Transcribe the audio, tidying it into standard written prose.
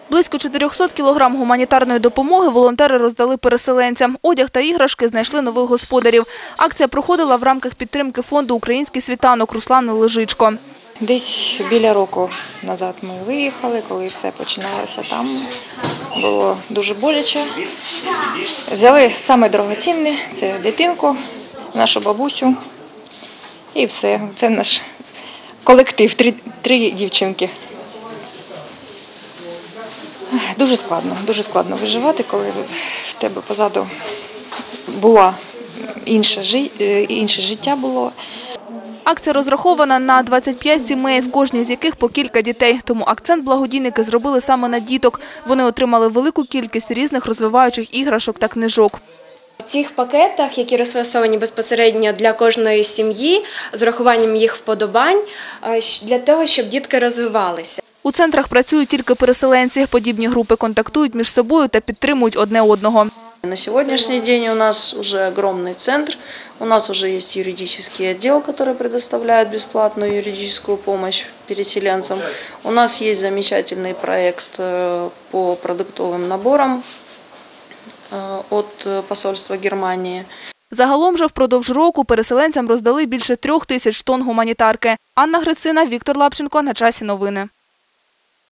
Близько 400 кілограм гуманітарної допомоги волонтери роздали переселенцям. Одяг та іграшки знайшли нових господарів. Акція проходила в рамках підтримки фонду «Український світанок» Руслани Лежичко. Десь біля року назад ми виїхали, коли все починалося там. Було дуже боляче. Взяли саме дорогоцінне – це дитинку, нашу бабусю і все. Це наш колектив, три дівчинки. Дуже складно виживати, коли в тебе позаду було інше життя було. Акція розрахована на 25 сімей, в кожній з яких по кілька дітей. Тому акцент благодійники зробили саме на діток. Вони отримали велику кількість різних розвиваючих іграшок та книжок. В цих пакетах, які розфасовані безпосередньо для кожної сім'ї, з урахуванням їх вподобань, для того, щоб дітки розвивалися. У центрах працюють тільки переселенці. Подібні групи контактують між собою та підтримують одне одного. На сегодняшний день у нас уже огромный центр, у нас уже есть юридический отдел, который предоставляет бесплатную юридическую помощь переселенцам. У нас есть замечательный проект по продуктовым наборам от посольства Германии. Загалом же впродовж року переселенцям роздали більше 3000 тонн гуманітарки. Анна Грицина, Віктор Лапченко. На часі новини.